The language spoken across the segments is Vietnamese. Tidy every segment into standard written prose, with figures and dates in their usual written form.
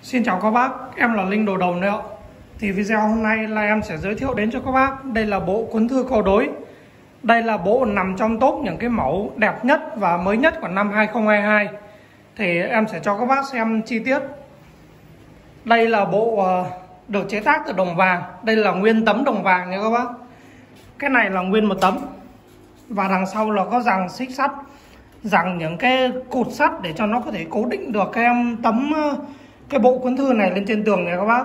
Xin chào các bác, em là Linh Đồ Đồng đấy ạ. Thì video hôm nay là em sẽ giới thiệu đến cho các bác. Đây là bộ cuốn thư câu đối. Đây là bộ nằm trong top những cái mẫu đẹp nhất và mới nhất của năm 2022. Thì em sẽ cho các bác xem chi tiết. Đây là bộ được chế tác từ đồng vàng. Đây là nguyên tấm đồng vàng nha các bác. Cái này là nguyên một tấm. Và đằng sau là có rằng xích sắt, rằng những cái cột sắt để cho nó có thể cố định được cái bộ cuốn thư này lên trên tường này các bác.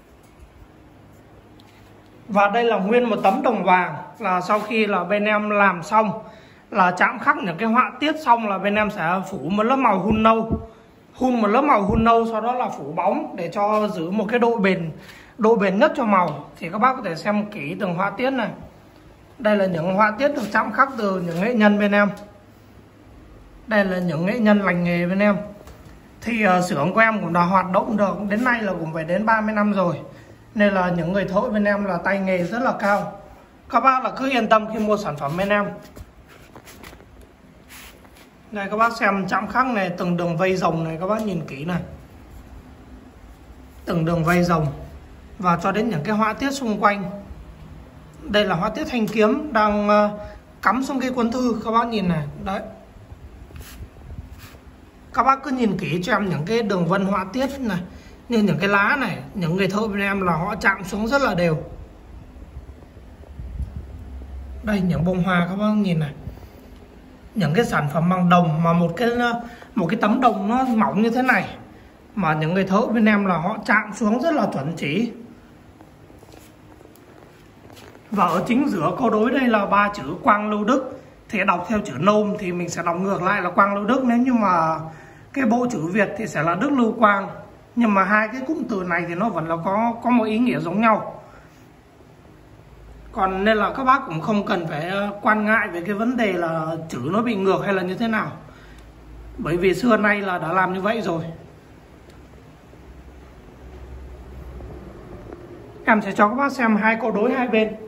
Và đây là nguyên một tấm đồng vàng, là sau khi là bên em làm xong là chạm khắc những cái họa tiết xong là bên em sẽ phủ một lớp màu hun nâu. Hun một lớp màu hun nâu, sau đó là phủ bóng để cho giữ một cái độ bền nhất cho màu. Thì các bác có thể xem kỹ từng họa tiết này. Đây là những họa tiết được chạm khắc từ những nghệ nhân bên em. Đây là những nghệ nhân lành nghề bên em. Thì xưởng của em cũng đã hoạt động được đến nay là cũng phải đến 30 năm rồi. Nên là những người thợ bên em là tay nghề rất là cao. Các bác là cứ yên tâm khi mua sản phẩm bên em. Đây các bác xem chạm khắc này, từng đường vây rồng này các bác nhìn kỹ này. Từng đường vây rồng. Và cho đến những cái họa tiết xung quanh. Đây là họa tiết thanh kiếm đang cắm xuống cái cuốn thư, các bác nhìn này. Đấy. Các bác cứ nhìn kỹ cho em những cái đường vân họa tiết này, như những cái lá này, những người thợ bên em là họ chạm xuống rất là đều. Đây những bông hoa các bác nhìn này. Những cái sản phẩm bằng đồng mà một cái tấm đồng nó mỏng như thế này mà những người thợ bên em là họ chạm xuống rất là chuẩn chỉ. Và ở chính giữa câu đối đây là 3 chữ Quang Lưu Đức. Thì đọc theo chữ nôm thì mình sẽ đọc ngược lại là Quang Lưu Đức. Nếu như mà cái bộ chữ Việt thì sẽ là Đức Lưu Quang. Nhưng mà hai cái cụm từ này thì nó vẫn là có một ý nghĩa giống nhau. Còn nên là các bác cũng không cần phải quan ngại về cái vấn đề là chữ nó bị ngược hay là như thế nào. Bởi vì xưa nay là đã làm như vậy rồi. Em sẽ cho các bác xem hai câu đối hai bên.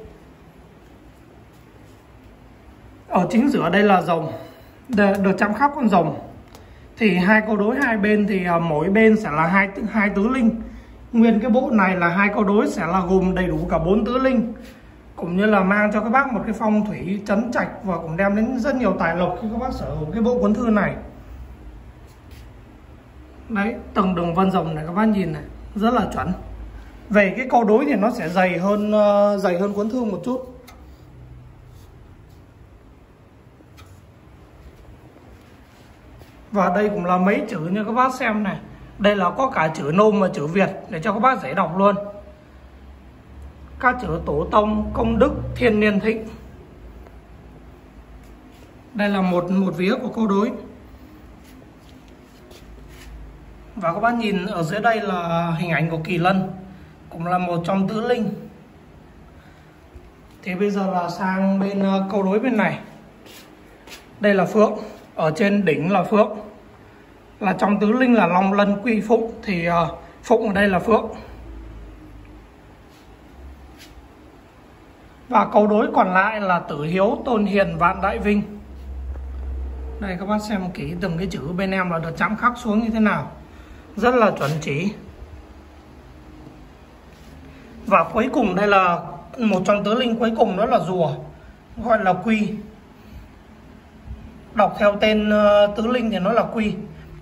Ở chính giữa đây là rồng, được chạm khắc con rồng. Thì hai câu đối hai bên thì mỗi bên sẽ là hai tứ linh. Nguyên cái bộ này là hai câu đối sẽ là gồm đầy đủ cả 4 tứ linh, cũng như là mang cho các bác một cái phong thủy trấn trạch và cũng đem đến rất nhiều tài lộc khi các bác sở hữu cái bộ cuốn thư này. Đấy, từng đường vân rồng này các bác nhìn này, rất là chuẩn. Về cái câu đối thì nó sẽ dày hơn cuốn thư một chút. Và đây cũng là mấy chữ như các bác xem này. Đây là có cả chữ nôm và chữ Việt để cho các bác dễ đọc luôn. Các chữ tổ tông, công đức, thiên niên thịnh. Đây là một vía của câu đối. Và các bác nhìn ở dưới đây là hình ảnh của Kỳ Lân, cũng là một trong tứ linh. Thì bây giờ là sang bên câu đối bên này. Đây là Phượng. Ở trên đỉnh là Phượng. Là trong tứ linh là Long Lân Quy Phụng. Thì Phụng ở đây là Phượng. Và câu đối còn lại là Tử Hiếu Tôn Hiền Vạn Đại Vinh. Đây các bác xem kỹ từng cái chữ bên em là được chạm khắc xuống như thế nào. Rất là chuẩn chỉ. Và cuối cùng đây là một trong tứ linh cuối cùng, đó là rùa, gọi là Quy. Đọc theo tên tứ linh thì nó là Quy.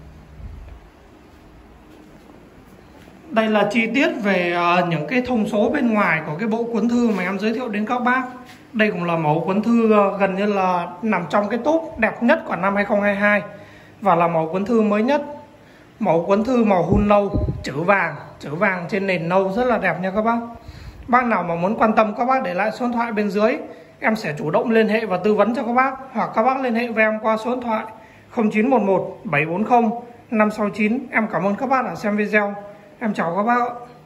Đây là chi tiết về những cái thông số bên ngoài của cái bộ cuốn thư mà em giới thiệu đến các bác. Đây cũng là mẫu cuốn thư gần như là nằm trong cái top đẹp nhất của năm 2022. Và là mẫu cuốn thư mới nhất. Mẫu cuốn thư màu hun nâu, chữ vàng trên nền nâu rất là đẹp nha các bác. Bác nào mà muốn quan tâm các bác để lại số điện thoại bên dưới. Em sẽ chủ động liên hệ và tư vấn cho các bác. Hoặc các bác liên hệ với em qua số điện thoại 0911 740 569. Em cảm ơn các bác đã xem video. Em chào các bác ạ.